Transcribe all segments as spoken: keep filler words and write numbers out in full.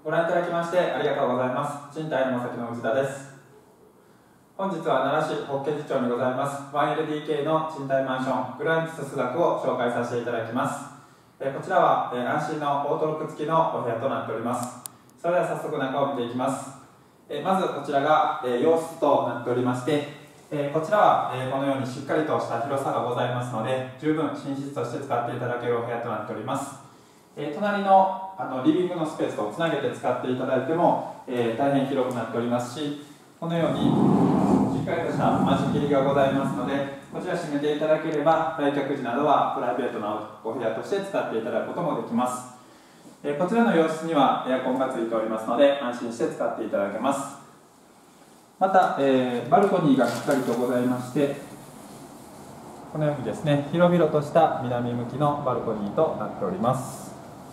ご覧いただきましてありがとうございます。賃貸の先の内田です。本日は奈良市法華寺町にございます ワンエルディーケー の賃貸マンショングランティススダクを紹介させていただきます。えこちらはえ安心のオートロック付きのお部屋となっております。それでは早速中を見ていきます。えまずこちらがえ洋室となっておりまして、えこちらはえこのようにしっかりとした広さがございますので、十分寝室として使っていただけるお部屋となっております。え隣のあのリビングのスペースとつなげて使っていただいても、えー、大変広くなっておりますし、このようにしっかりとした間仕切りがございますので、こちら閉めていただければ来客時などはプライベートなお部屋として使っていただくこともできます。えー、こちらの洋室にはエアコンがついておりますので安心して使っていただけます。また、えー、バルコニーがしっかりとございまして、このようにですね広々とした南向きのバルコニーとなっております。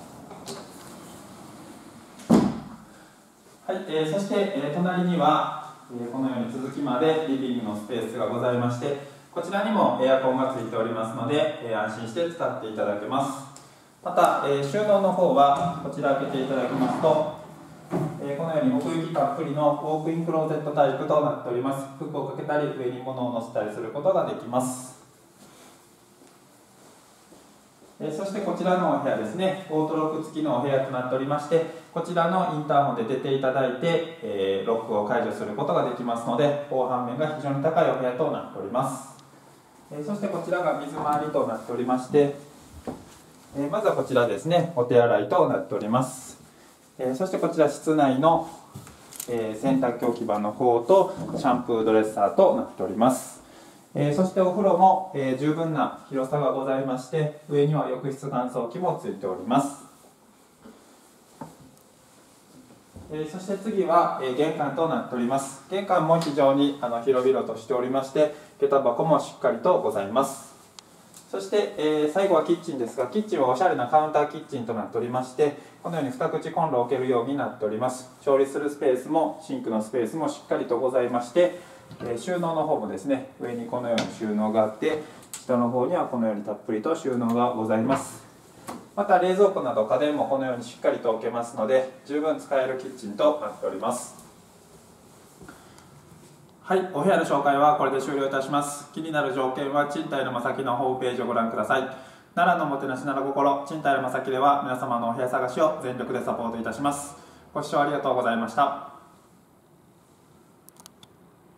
はい、えー、そして、えー、隣には、えー、このように続きまでリビングのスペースがございまして、こちらにもエアコンがついておりますので、えー、安心して使っていただけます。また、えー、収納の方はこちら開けていただきますと、えー、このように奥行きたっぷりのウォークインクローゼットタイプとなっております。服をかけたり上に物を乗せたりすることができます。そしてこちらのお部屋ですね、オートロック付きのお部屋となっておりまして、こちらのインターホンで出ていただいて、えー、ロックを解除することができますので、防犯面が非常に高いお部屋となっております。えー、そしてこちらが水回りとなっておりまして、えー、まずはこちらですね、お手洗いとなっております。えー、そしてこちら室内の、えー、洗濯機置き場の方とシャンプードレッサーとなっております。えー、そしてお風呂も、えー、十分な広さがございまして、上には浴室乾燥機もついております。えー、そして次は、えー、玄関となっております。玄関も非常にあの広々としておりまして、下駄箱もしっかりとございます。そして、えー、最後はキッチンですが、キッチンはおしゃれなカウンターキッチンとなっておりまして、このように二口コンロを置けるようになっております。調理するスペースもシンクのスペースもしっかりとございまして、えー、収納の方もですね、上にこのように収納があって、下の方にはこのようにたっぷりと収納がございます。また冷蔵庫など家電もこのようにしっかりと置けますので、十分使えるキッチンとなっております。はい、お部屋の紹介はこれで終了いたします。気になる条件は賃貸のまさきのホームページをご覧ください。奈良のもてなし奈良心賃貸のまさきでは皆様のお部屋探しを全力でサポートいたします。ご視聴ありがとうございました。